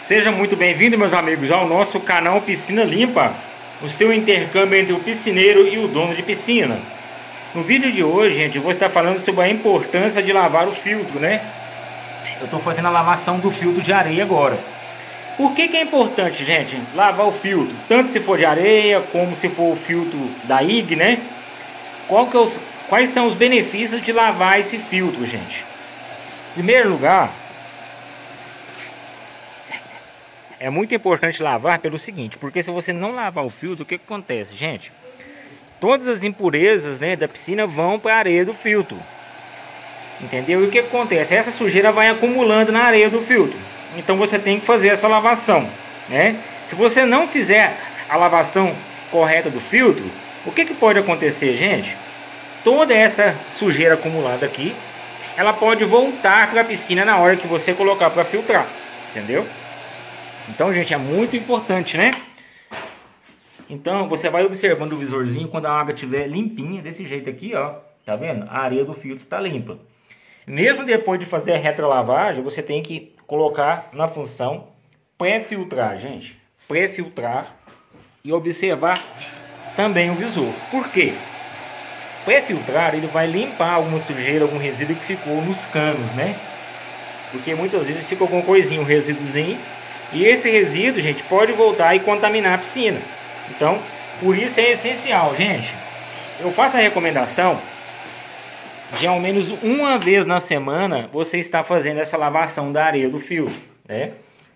Seja muito bem-vindo, meus amigos, ao nosso canal Piscina Limpa, o seu intercâmbio entre o piscineiro e o dono de piscina. No vídeo de hoje, gente, eu vou estar falando sobre a importância de lavar o filtro, né? Eu estou fazendo a lavação do filtro de areia agora. Por que é importante, gente, lavar o filtro? Tanto se for de areia, como se for o filtro da IG, né? Quais são os benefícios de lavar esse filtro, gente? Em primeiro lugar, é muito importante lavar pelo seguinte, porque se você não lavar o filtro, o que acontece, gente? Todas as impurezas, né, da piscina vão para a areia do filtro. Entendeu? E o que acontece? Essa sujeira vai acumulando na areia do filtro. Então você tem que fazer essa lavação, né? Se você não fizer a lavação correta do filtro, o que pode acontecer, gente? Toda essa sujeira acumulada aqui, ela pode voltar para a piscina na hora que você colocar para filtrar, entendeu? Então, gente, é muito importante, né? Então, você vai observando o visorzinho quando a água estiver limpinha, desse jeito aqui, ó. Tá vendo? A areia do filtro está limpa. Mesmo depois de fazer a retrolavagem, você tem que colocar na função pré-filtrar, gente. Pré-filtrar e observar também o visor. Por quê? Pré-filtrar, ele vai limpar alguma sujeira, algum resíduo que ficou nos canos, né? Porque muitas vezes fica alguma coisinha, um resíduozinho. E esse resíduo, gente, pode voltar e contaminar a piscina. Então, por isso é essencial, gente. Eu faço a recomendação de ao menos uma vez na semana você está fazendo essa lavação da areia do filtro, né?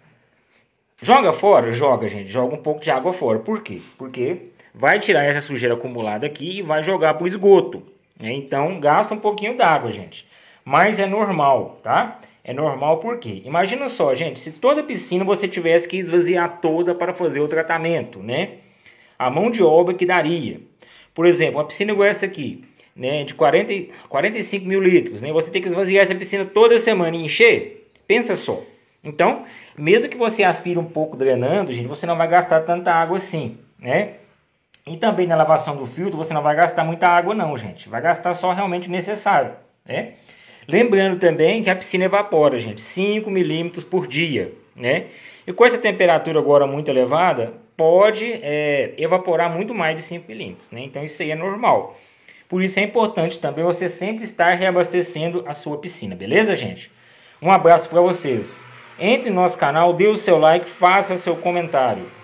Joga fora? Joga, gente. Joga um pouco de água fora. Por quê? Porque vai tirar essa sujeira acumulada aqui e vai jogar para o esgoto, né? Então, gasta um pouquinho d'água, gente. Mas é normal, tá? É normal porque, imagina só, gente, se toda piscina você tivesse que esvaziar toda para fazer o tratamento, né? A mão de obra que daria. Por exemplo, uma piscina igual essa aqui, né, de 45 mil litros, né? Você tem que esvaziar essa piscina toda semana e encher? Pensa só. Então, mesmo que você aspire um pouco drenando, gente, você não vai gastar tanta água assim, né? E também na lavação do filtro você não vai gastar muita água não, gente. Vai gastar só realmente o necessário, né? Lembrando também que a piscina evapora, gente, 5 milímetros por dia, né? E com essa temperatura agora muito elevada, pode evaporar muito mais de 5 milímetros, né? Então isso aí é normal. Por isso é importante também você sempre estar reabastecendo a sua piscina, beleza, gente? Um abraço para vocês. Entre no nosso canal, dê o seu like, faça seu comentário.